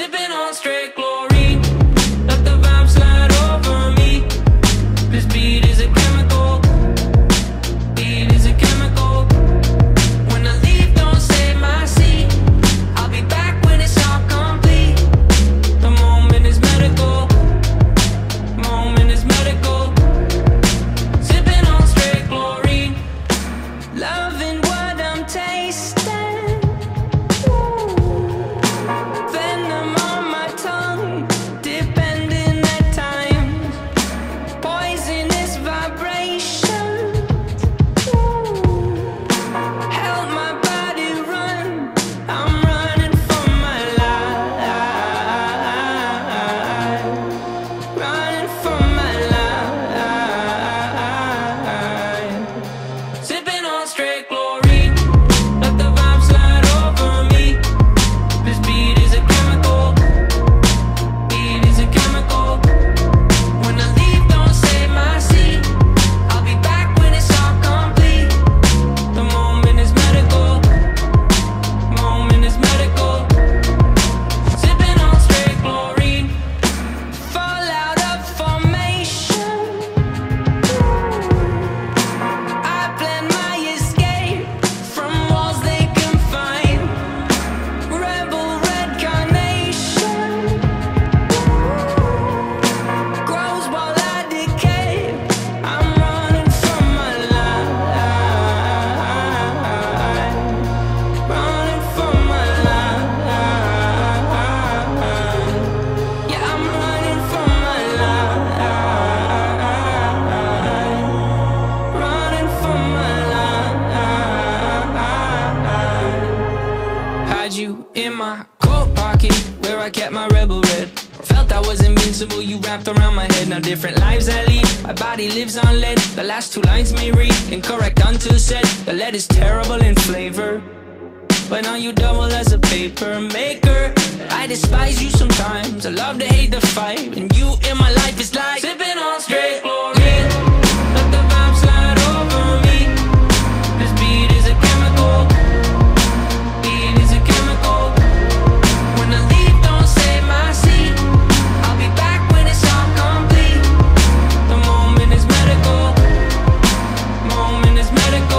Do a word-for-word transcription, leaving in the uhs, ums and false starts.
Sipping on straight chlorine, let the vibe slide over me. This beat is a chemical, beat is a chemical. When I leave, don't save my seat. I'll be back when it's all complete. The moment is medical, moment is medical. Sipping on straight chlorine, loving what I'm tasting. Venom on my tongue, depending at times. Poisonous vibrations help my body run. I'm running for my life, running for my life. Sipping on straight chlorine, let the vibe slide over me. This beat is a chemical, beat is a chemical. When I leave, don't save my seat. I'll be back when it's all complete. The moment is medical, moment is medical. Sipping on straight chlorine, fall out of formation. I plan my escape from walls they confine. Rebel red carnation grows while I decay. I'm running from my life, running from my life. Yeah, I'm running from my life, running from my life. Had you in my coat pocket where I kept my rebel red. Felt I was invincible, you wrapped around my head. Now different lives I lead, my body lives on lead. The last two lines may read incorrect until said. The lead is terrible in flavor, but now you double as a paper maker. I despise you sometimes, I love to hate the fight. And you in my life is like sipping on straight chlorine, let the vibe slide over me. This beat is a chemical, beat is a chemical. When I leave, don't save my seat. I'll be back when it's all complete. The moment is medical, moment is medical.